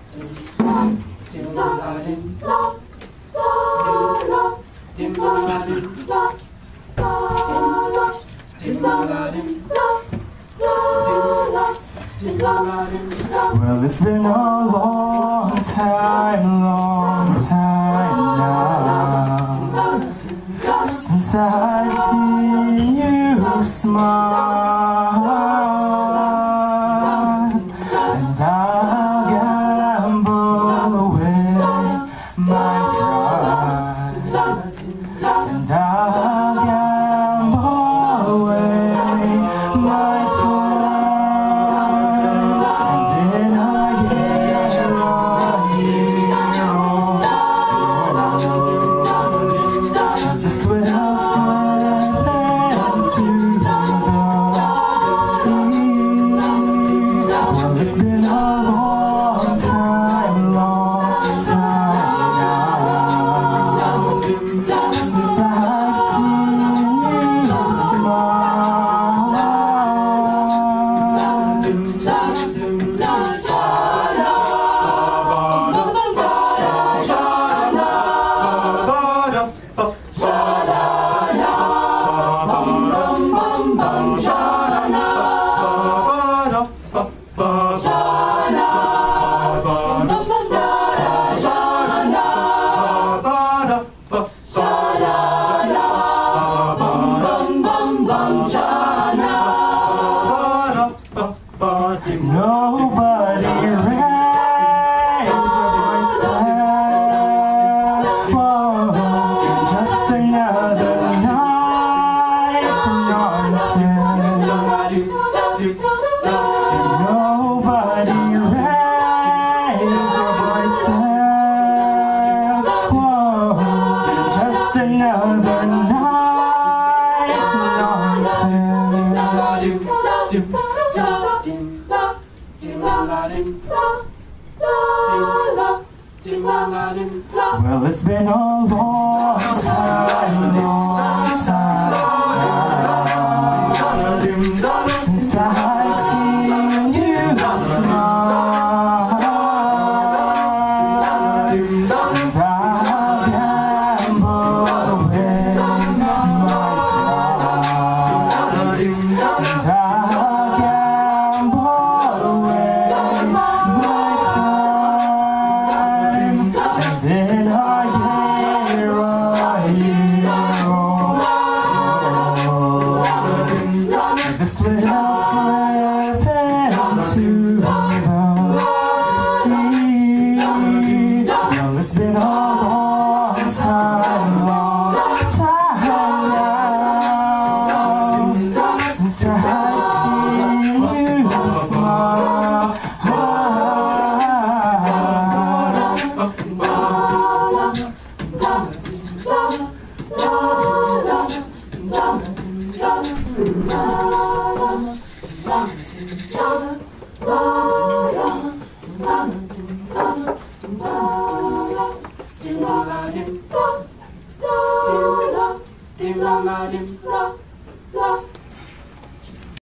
Well, it's been a long time now since I've seen you smile, and I'll gamble away my pride, and I'll gamble away my time. It's been a long time now since I've seen you smile. Nobody raised your voices. Whoa, just another night anointed. Nobody raised your voices. Whoa, just another night anointed. Well, it's been a long time since I've seen you smile, and I'll gamble away my pride, and I'll gamble away my time, and in a year this will slip into the sea. Well, it's been a long time now since I've seen you smile.